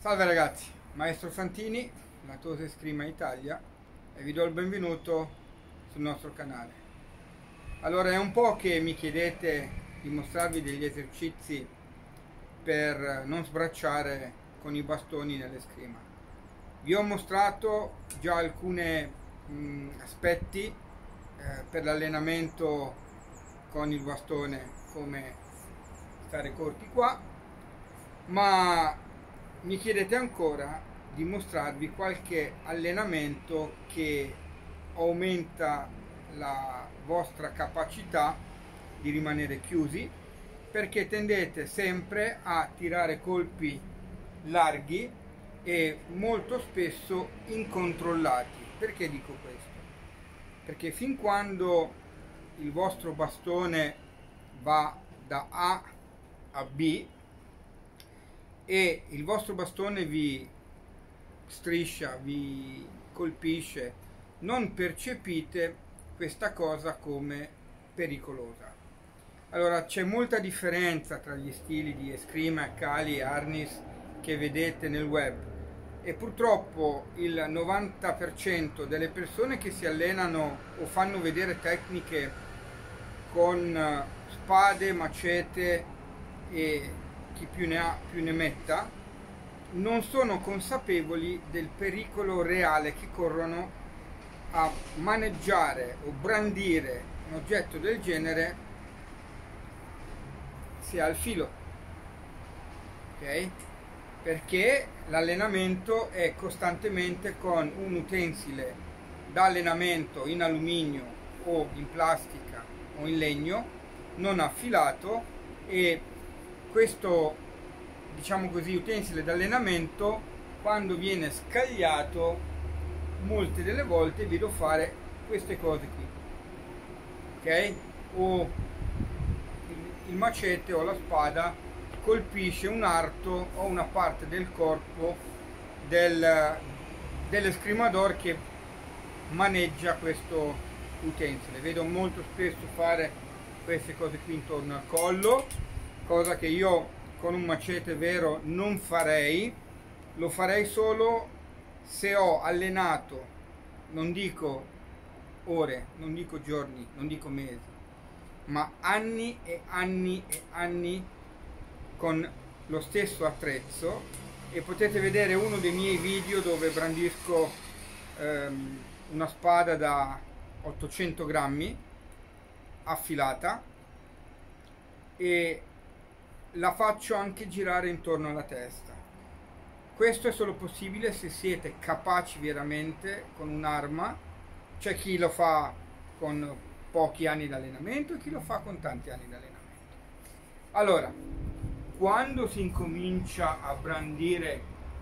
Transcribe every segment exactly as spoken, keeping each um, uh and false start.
Salve ragazzi, Maestro Fantini, Latose Escrima Italia, e vi do il benvenuto sul nostro canale. Allora, è un po' che mi chiedete di mostrarvi degli esercizi per non sbracciare con i bastoni nell'escrima. Vi ho mostrato già alcuni aspetti eh, per l'allenamento con il bastone, come stare corti qua, ma mi chiedete ancora di mostrarvi qualche allenamento che aumenta la vostra capacità di rimanere chiusi, perché tendete sempre a tirare colpi larghi e molto spesso incontrollati. Perché dico questo? Perché fin quando il vostro bastone va da A a B e il vostro bastone vi striscia, vi colpisce, non percepite questa cosa come pericolosa. Allora, c'è molta differenza tra gli stili di escrima, cali e harness che vedete nel web, e purtroppo il novanta per cento delle persone che si allenano o fanno vedere tecniche con spade, macete e chi più ne ha più ne metta, non sono consapevoli del pericolo reale che corrono a maneggiare o brandire un oggetto del genere se ha il filo, ok? Perché l'allenamento è costantemente con un utensile da allenamento in alluminio o in plastica o in legno non affilato, e questo, diciamo così, utensile d'allenamento, quando viene scagliato, molte delle volte vedo fare queste cose qui, ok? O il macete o la spada colpisce un arto o una parte del corpo del, dell'escrimador che maneggia questo utensile. Vedo molto spesso fare queste cose qui intorno al collo, cosa che io con un macete vero non farei. Lo farei solo se ho allenato, non dico ore, non dico giorni, non dico mesi, ma anni e anni e anni con lo stesso attrezzo. E potete vedere uno dei miei video dove brandisco ehm, una spada da ottocento grammi affilata e la faccio anche girare intorno alla testa. Questo è solo possibile se siete capaci veramente con un'arma. C'è chi lo fa con pochi anni di allenamento e chi lo fa con tanti anni di allenamento. Allora, quando si incomincia a brandire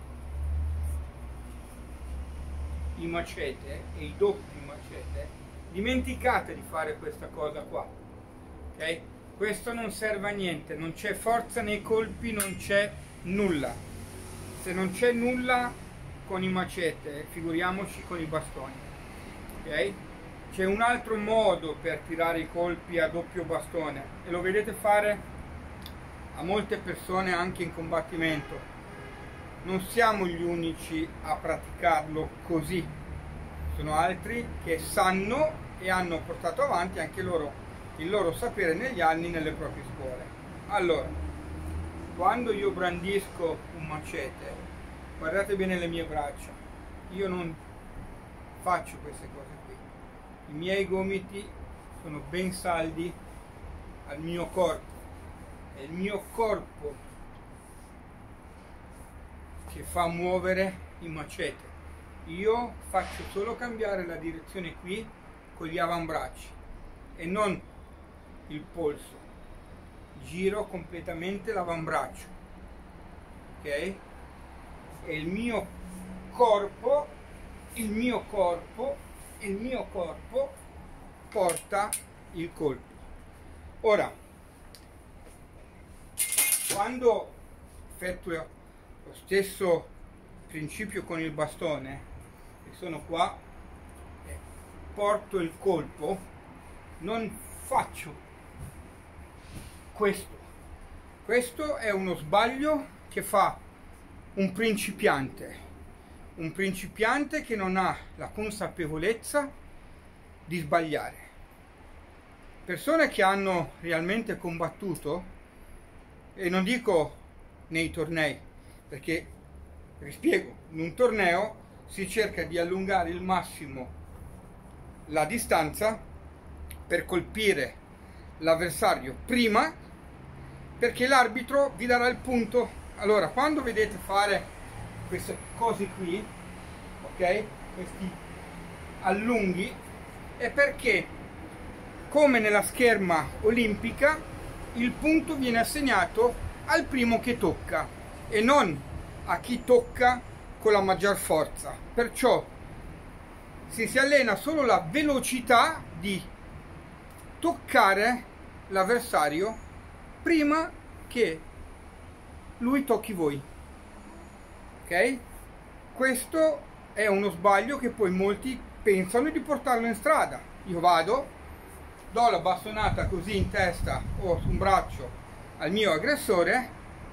i macete e i doppi macete, dimenticate di fare questa cosa qua, ok? Questo non serve a niente, non c'è forza nei colpi, non c'è nulla. Se non c'è nulla con i macete, figuriamoci con i bastoni, ok? C'è un altro modo per tirare i colpi a doppio bastone e lo vedete fare a molte persone anche in combattimento. Non siamo gli unici a praticarlo così, sono altri che sanno e hanno portato avanti anche loro il loro sapere negli anni nelle proprie scuole. Allora, quando io brandisco un macete, guardate bene le mie braccia, io non faccio queste cose qui, i miei gomiti sono ben saldi al mio corpo, è il mio corpo che fa muovere il macete. Io faccio solo cambiare la direzione qui con gli avambracci e non il polso, giro completamente l'avambraccio, ok? E il mio corpo, il mio corpo, il mio corpo porta il colpo. Ora, quando effettuo lo stesso principio con il bastone, e sono qua e porto il colpo, non faccio questo. Questo è uno sbaglio che fa un principiante, un principiante che non ha la consapevolezza di sbagliare. Persone che hanno realmente combattuto, e non dico nei tornei, perché, vi spiego, in un torneo si cerca di allungare il massimo la distanza per colpire l'avversario prima, perché l'arbitro vi darà il punto. Allora, quando vedete fare queste cose qui, ok, questi allunghi, è perché, come nella scherma olimpica, il punto viene assegnato al primo che tocca e non a chi tocca con la maggior forza. Perciò si si allena solo la velocità di toccare l'avversario prima che lui tocchi voi. Ok? Questo è uno sbaglio che poi molti pensano di portarlo in strada. Io vado, do la bastonata così in testa o su un braccio al mio aggressore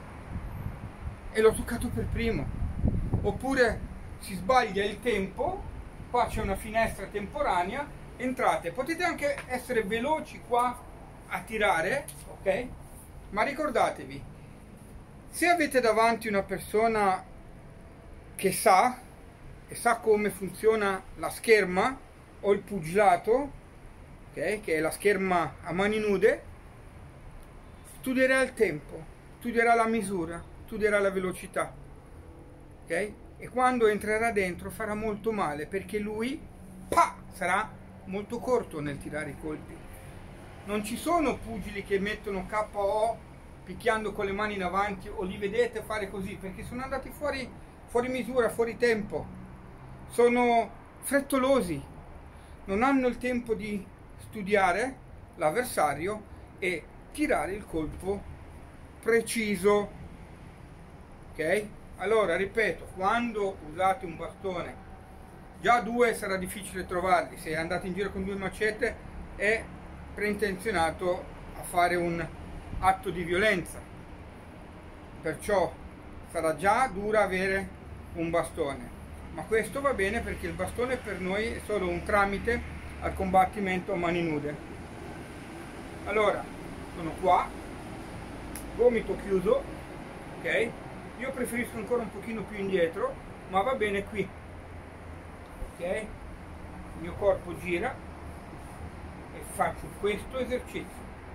e l'ho toccato per primo. Oppure si sbaglia il tempo, qua c'è una finestra temporanea, entrate, potete anche essere veloci qua a tirare, ok? Ma ricordatevi, se avete davanti una persona che sa, che sa come funziona la scherma o il pugilato, okay, che è la scherma a mani nude, studierà il tempo, studierà la misura, studierà la velocità, ok? E quando entrerà dentro farà molto male, perché lui pa, sarà molto corto nel tirare i colpi. Non ci sono pugili che mettono K O picchiando con le mani in avanti, o li vedete fare così, perché sono andati fuori, fuori misura, fuori tempo, sono frettolosi, non hanno il tempo di studiare l'avversario e tirare il colpo preciso. Ok? Allora, ripeto, quando usate un bastone, già due sarà difficile trovarli, se andate in giro con due macete è preintenzionato a fare un atto di violenza, perciò sarà già dura avere un bastone, ma questo va bene perché il bastone per noi è solo un tramite al combattimento a mani nude. Allora, sono qua, gomito chiuso, ok? Io preferisco ancora un pochino più indietro, ma va bene qui, ok? Il mio corpo gira e faccio questo esercizio,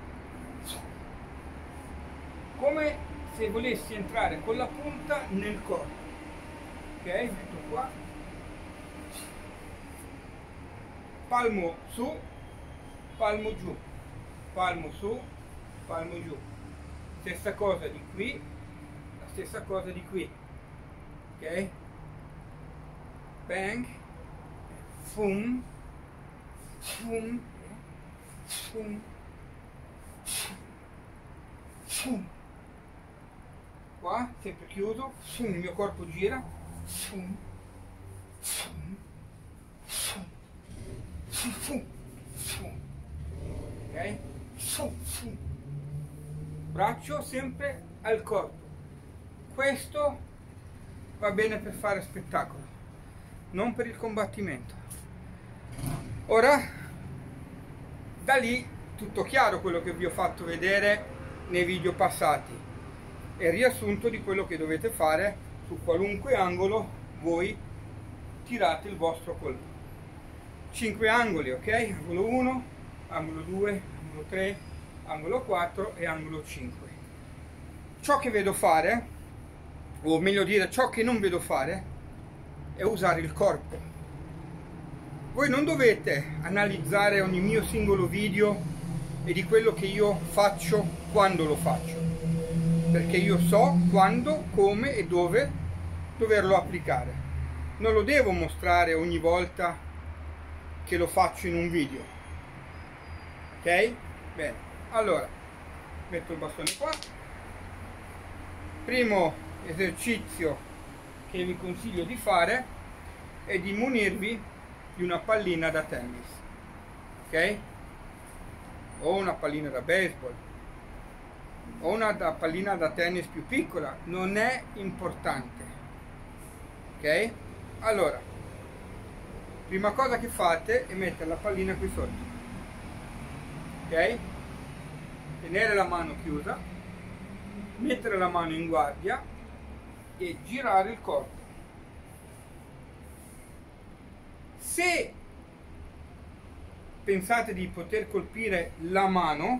come se volessi entrare con la punta nel corpo, ok? Metto qua, palmo su, palmo giù, palmo su, palmo giù, stessa cosa di qui, la stessa cosa di qui, ok? Bang, fum, fum, fum, fum. Qua, sempre chiuso, fum, il mio corpo gira, fum, fum, fum, fum, fum, fum. Ok? Fum, fum. Braccio sempre al corpo. Questo va bene per fare spettacolo, non per il combattimento. Ora, da lì tutto chiaro quello che vi ho fatto vedere nei video passati, è il riassunto di quello che dovete fare su qualunque angolo voi tirate il vostro colpo. cinque angoli, ok? Angolo uno, angolo due, angolo tre, angolo quattro e angolo cinque. Ciò che vedo fare, o meglio dire ciò che non vedo fare, è usare il corpo. Voi non dovete analizzare ogni mio singolo video e di quello che io faccio quando lo faccio, perché io so quando, come e dove doverlo applicare. Non lo devo mostrare ogni volta che lo faccio in un video. Ok? Bene, allora metto il bastone qua. Primo esercizio che vi consiglio di fare è di munirvi di una pallina da tennis, ok? O una pallina da baseball o una da pallina da tennis più piccola, non è importante. ok? Allora, prima cosa che fate è mettere la pallina qui sotto, ok? Tenere la mano chiusa, mettere la mano in guardia e girare il corpo. Se pensate di poter colpire la mano,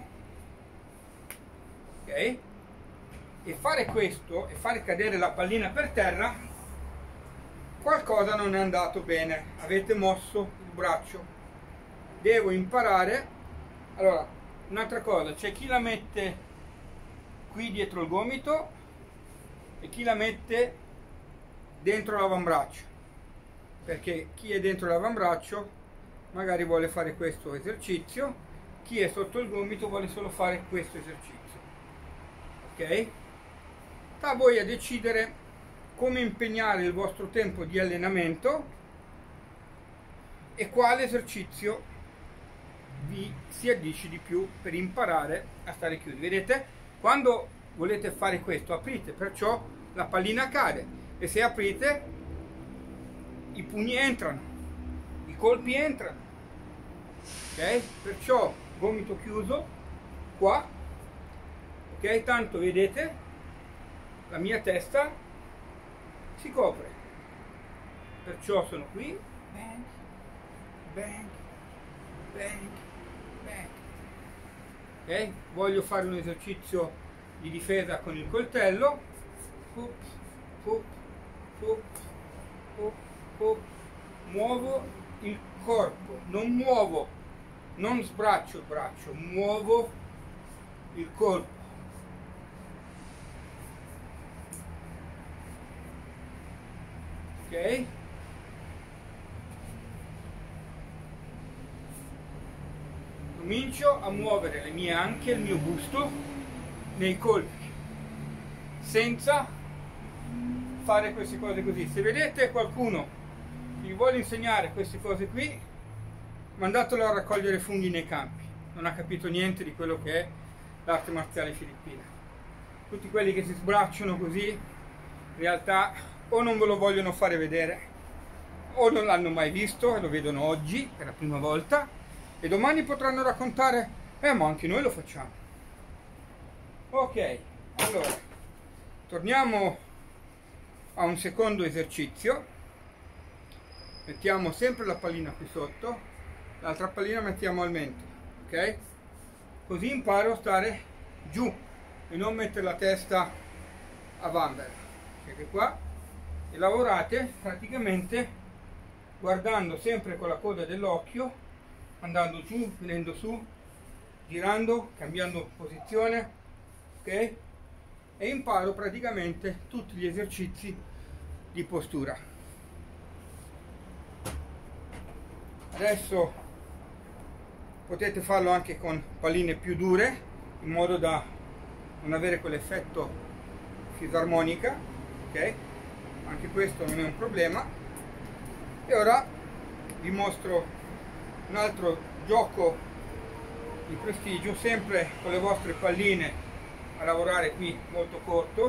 ok? E fare questo e fare cadere la pallina per terra, qualcosa non è andato bene, avete mosso il braccio. Devo imparare. Allora, un'altra cosa, c'è chi la mette qui dietro il gomito e chi la mette dentro l'avambraccio, perché chi è dentro l'avambraccio magari vuole fare questo esercizio, chi è sotto il gomito vuole solo fare questo esercizio, ok? Sta a voi a decidere come impegnare il vostro tempo di allenamento e quale esercizio vi si addice di più per imparare a stare chiusi. Vedete? Quando volete fare questo, aprite, perciò la pallina cade, e se aprite i pugni entrano, i colpi entrano, ok? Perciò gomito chiuso qua, ok? Tanto vedete la mia testa si copre, perciò sono qui, bang, bang, bang, bang, ok? Voglio fare un esercizio di difesa con il coltello, up, up, up, up, up. Muovo il corpo, non muovo, non sbraccio il braccio, muovo il corpo, ok? Comincio a muovere le mie anche, il mio busto nei colpi, senza fare queste cose così. Se vedete qualcuno che vi vuole insegnare queste cose qui, mandatelo a raccogliere funghi nei campi, non ha capito niente di quello che è l'arte marziale filippina. Tutti quelli che si sbracciano così, in realtà o non ve lo vogliono fare vedere, o non l'hanno mai visto e lo vedono oggi per la prima volta, e domani potranno raccontare, eh ma anche noi lo facciamo. Ok, allora, torniamo a un secondo esercizio. Mettiamo sempre la pallina qui sotto, l'altra pallina mettiamo al mento, ok? Così imparo a stare giù e non mettere la testa a vanvera. Siete qua e lavorate praticamente guardando sempre con la coda dell'occhio, andando giù, venendo su, girando, cambiando posizione, ok? E imparo praticamente tutti gli esercizi di postura. Adesso potete farlo anche con palline più dure, in modo da non avere quell'effetto fisarmonica, ok? Anche questo non è un problema. E ora vi mostro un altro gioco di prestigio, sempre con le vostre palline a lavorare qui molto corto.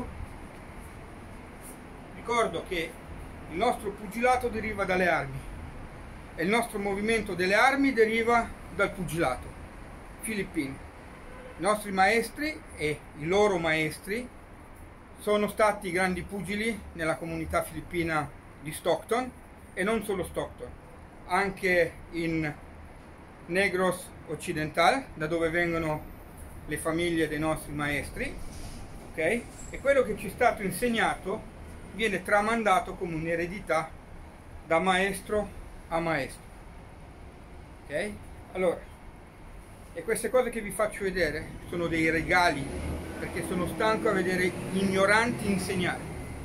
Ricordo che il nostro pugilato deriva dalle armi e il nostro movimento delle armi deriva dal pugilato filippino. I nostri maestri e i loro maestri sono stati grandi pugili nella comunità filippina di Stockton, e non solo Stockton, anche in Negros Occidental, da dove vengono le famiglie dei nostri maestri, ok? E quello che ci è stato insegnato viene tramandato come un'eredità da maestro a maestro, ok? Allora, e queste cose che vi faccio vedere sono dei regali, perché sono stanco a vedere gli ignoranti insegnare.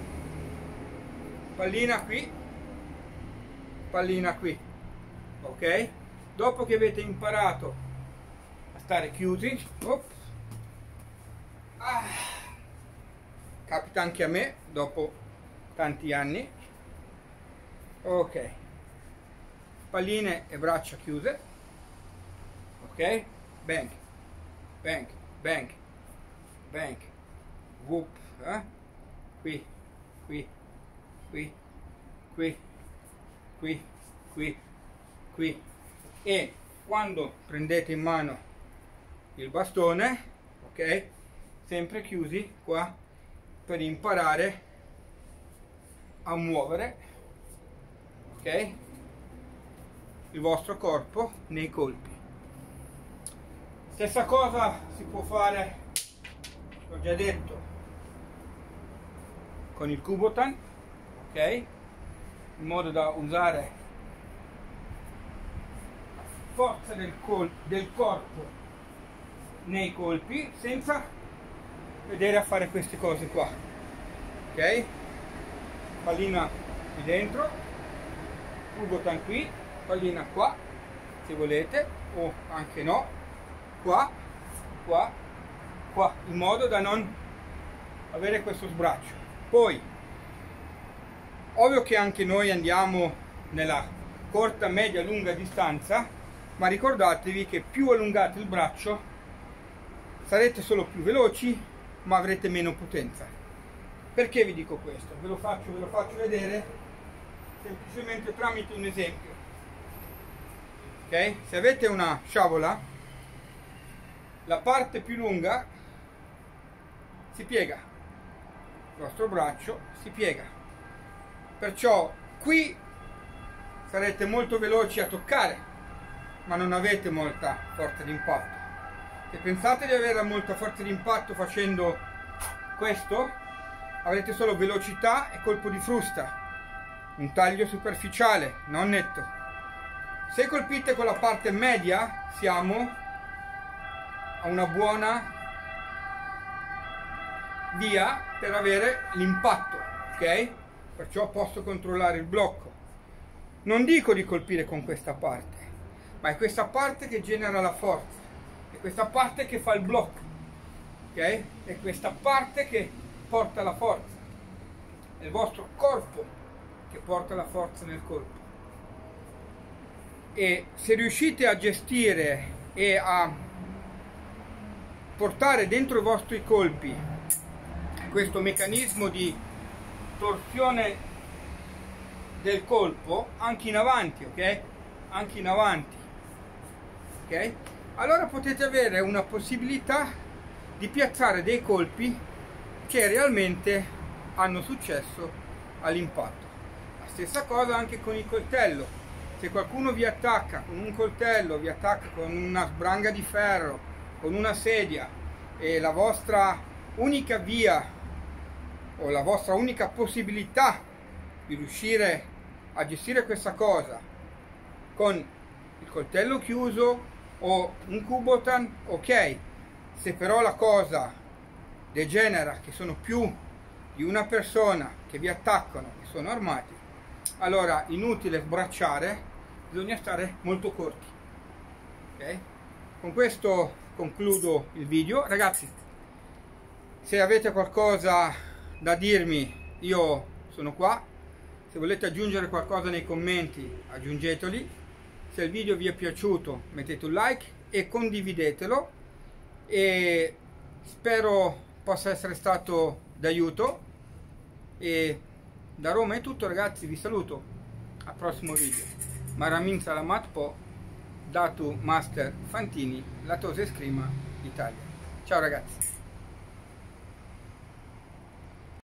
Pallina qui, pallina qui, ok? Dopo che avete imparato a stare chiusi, op, ah, capita anche a me dopo tanti anni, ok, palline e braccia chiuse, ok, bang, bang, bang, bang, whoop, eh? qui, qui, qui, qui, qui, qui, qui, e quando prendete in mano il bastone, ok, sempre chiusi qua, per imparare a muovere, ok, il vostro corpo nei colpi. Stessa cosa si può fare, l'ho già detto, con il Kubotan, ok, in modo da usare la forza del, col del corpo nei colpi senza vedere a fare queste cose qua, ok, pallina qui dentro, Kubotan qui, pallina qua se volete, o anche no, qua, qua, qua, in modo da non avere questo sbraccio. Poi, ovvio che anche noi andiamo nella corta, media, lunga distanza, ma ricordatevi che più allungate il braccio, sarete solo più veloci, ma avrete meno potenza. Perché vi dico questo? Ve lo faccio, ve lo faccio vedere semplicemente tramite un esempio. Ok? Se avete una sciabola, la parte più lunga si piega, il vostro braccio si piega, perciò qui sarete molto veloci a toccare, ma non avete molta forza d'impatto. Se pensate di avere molta forza d'impatto facendo questo, avrete solo velocità e colpo di frusta, un taglio superficiale, non netto. Se colpite con la parte media, siamo a una buona via per avere l'impatto, ok? Perciò posso controllare il blocco. Non dico di colpire con questa parte, ma è questa parte che genera la forza, è questa parte che fa il blocco, ok? È questa parte che porta la forza, è il vostro corpo che porta la forza nel colpo. E se riuscite a gestire e a portare dentro i vostri colpi questo meccanismo di torsione del colpo anche in avanti, ok? Anche in avanti, ok? Allora potete avere una possibilità di piazzare dei colpi che realmente hanno successo all'impatto. La stessa cosa anche con il coltello. Se qualcuno vi attacca con un coltello, vi attacca con una spranga di ferro, con una sedia, e la vostra unica via o la vostra unica possibilità di riuscire a gestire questa cosa con il coltello chiuso o un Kubotan, ok. Se però la cosa degenera, che sono più di una persona che vi attaccano, che sono armati, allora inutile sbracciare, bisogna stare molto corti, ok? Con questo concludo il video, ragazzi. Se avete qualcosa da dirmi, io sono qua. Se volete aggiungere qualcosa nei commenti, aggiungeteli. Se il video vi è piaciuto, mettete un like e condividetelo, e spero possa essere stato d'aiuto. E da Roma è tutto, ragazzi, vi saluto, al prossimo video. Maramin Salamat Po, Datu Master Fantini, Latose Escrima Italia. Ciao ragazzi.